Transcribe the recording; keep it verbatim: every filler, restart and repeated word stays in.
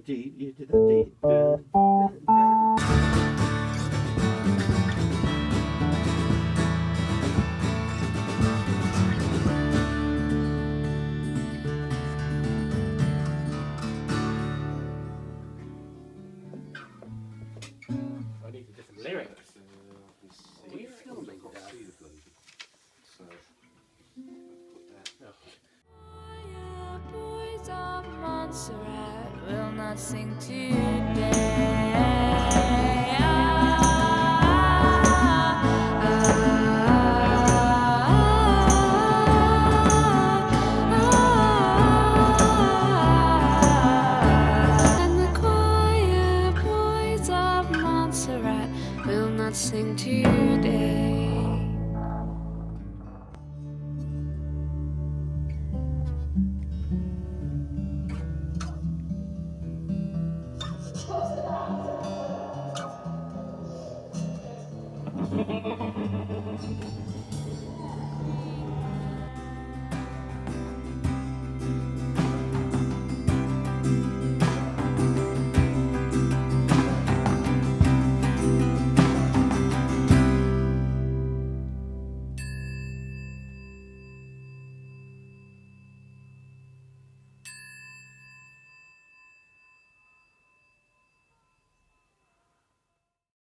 D. You did that D. Dun, dun, dun. I need a different lyric. Uh, What are you filming, Dad? So, Boys of Montserrat will not sing today.